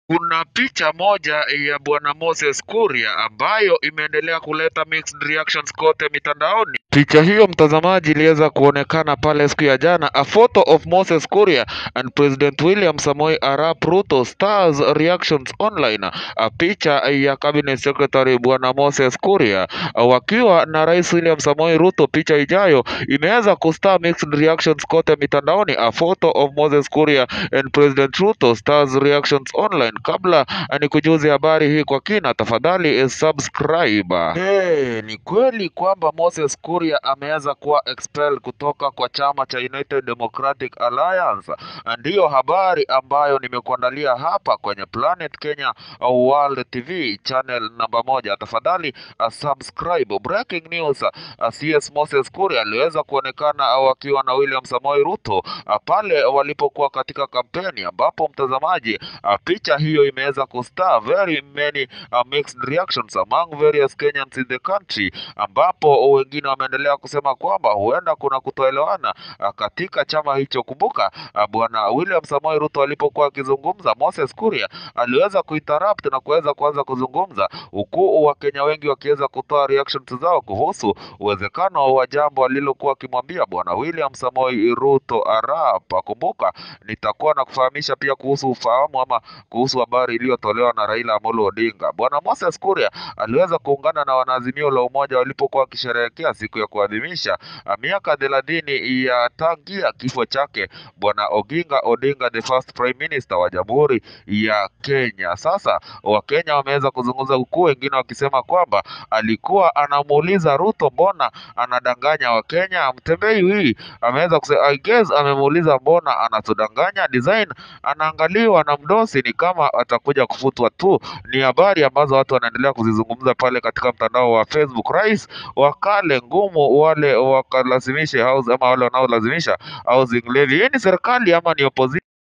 Kuna picha moja ya bwana Moses Kuria ambayo imeendelea kuleta mixed reactions kote mitandaoni. Picha hiyo mtazamaji iliweza kuonekana pale siku ya jana. A photo of Moses Kuria and President William Samoei Arap Ruto stars reactions online. A picha ya Cabinet Secretary bwana Moses Kuria wakiwa na Rais William Samoei Ruto. Picha ijayo imeweza kustar mixed reactions kote mitandaoni. A photo of Moses Kuria and President Ruto stars reactions online. Kabla ni kujuzi habari hii kwa kina, tafadhali subscribe. Ni kweli kwamba Moses Kuria ameweza kuwa expelled kutoka kwa chama cha United Democratic Alliance. Ndiyo habari ambayo nimekuandalia hapa kwenye Planet Kenya World TV channel namba 1. Tafadhali subscribe. Breaking news, CS Moses Kuria aliweza kuonekana wakiwa na William Samoei Ruto pale walipokuwa katika kampeni, ambapo mtazamaji, picha hiyo imeweza kustar very many mixed reactions among various Kenyans in the country, ambapo wengine wameendelea kusema kwamba huenda kuna kutoelewana katika chama hicho. Kumbuka bwana William Samoei Ruto alipokuwa akizungumza, Moses Kuria aliweza kuinterrupt na kuweza kuanza kuzungumza, huku Wakenya wengi wakiweza kutoa reactions zao kuhusu uwezekano wa jambo alilokuwa akimwambia bwana William Samoei Ruto Arap. Kumbuka nitakuwa na kufahamisha pia kuhusu ufahamu ama kuhusu habari iliyotolewa na Raila Amolo Odinga. Bwana Moses Kuria aliweza kuungana na wanaazimio la umoja walipokuwa wakisherehekea siku ya kuadhimisha miaka 30 ya tangia kifo chake bwana Oginga Odinga, the first prime minister wa Jamhuri ya Kenya. Sasa Wakenya wameweza kuzungumza, huku wengine wakisema kwamba alikuwa anamuuliza Ruto mbona anadanganya Wakenya. Mtembei hii ameweza kusema, I guess amemuuliza mbona anatudanganya, design anaangaliwa na mdosi ni kama atakuja kufutwa tu. Ni habari ambazo watu wanaendelea kuzizungumza pale katika mtandao wa Facebook. Rais wakale ngumu wale wakalazimisha house ama wale wanaolazimisha housing levy. Hii ni serikali ama ni opposition?